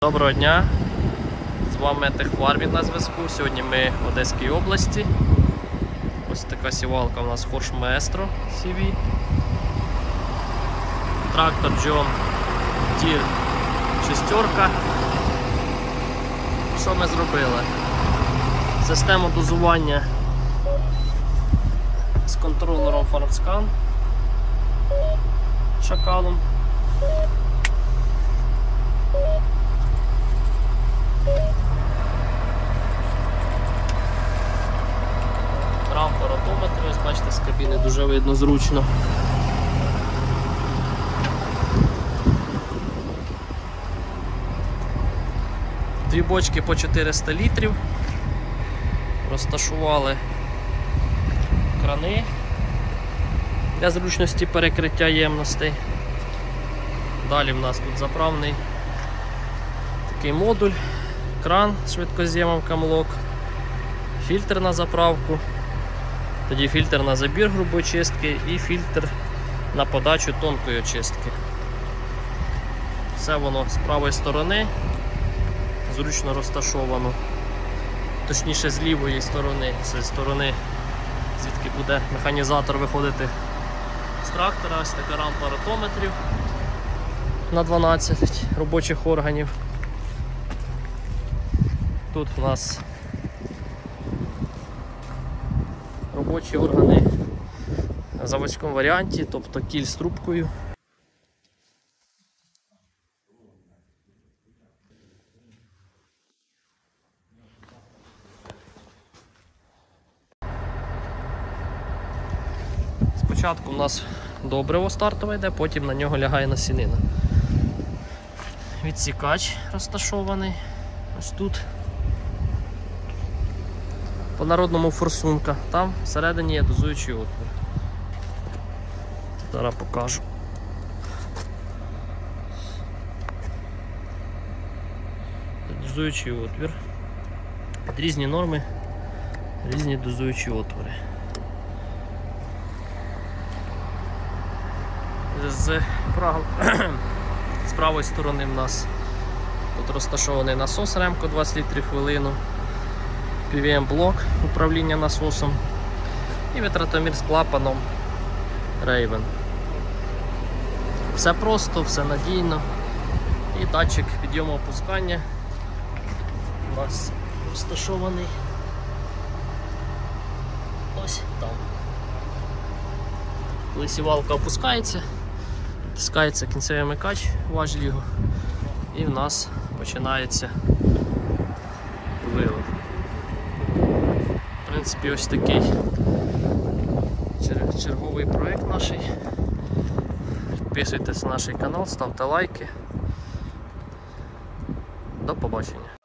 Доброго дня, з вами Техфармінг на зв'язку. Сьогодні ми в Одеській області. Ось така сівалка у нас Horsch Maestro CV. Трактор John Deere 6. Що ми зробили? Систему дозування з контролером FarmScan шакалом. Рампоротометр, ось бачите, з кабіни дуже видно зручно. Дві бочки по 400 літрів. Розташували крани для зручності перекриття ємностей. Далі в нас тут заправний такий модуль, кран з швидкоз'ємом камлок, фільтр на заправку, тоді фільтр на забір грубої чистки і фільтр на подачу тонкої очистки. Все воно з правої сторони зручно розташовано, точніше з лівої сторони, з сторони, звідки буде механізатор виходити з трактора. Ось така рампа ротометрів на 12 робочих органів. Тут у нас робочі органи в заводському варіанті, тобто кіль з трубкою. Спочатку у нас добриво стартове йде, потім на нього лягає насінина. Відсікач розташований ось тут. По народному форсунка, там всередині є дозуючий отвір. Зараз покажу. Дозуючий отвір. Під різні норми, різні дозуючі отвори. З правої сторони в нас тут розташований насос Ремко 20 літрів в хвилину, PWM-блок управління насосом і витратомір з клапаном Raven. Все просто, все надійно. І датчик підйому опускання у нас розташований ось там. Коли сівалка опускається, тискається кінцевий вмикач, важіль його, і в нас починається вилив. В принципі, ось такий черговий проєкт наш. Підписуйтесь на наш канал, ставте лайки. До побачення.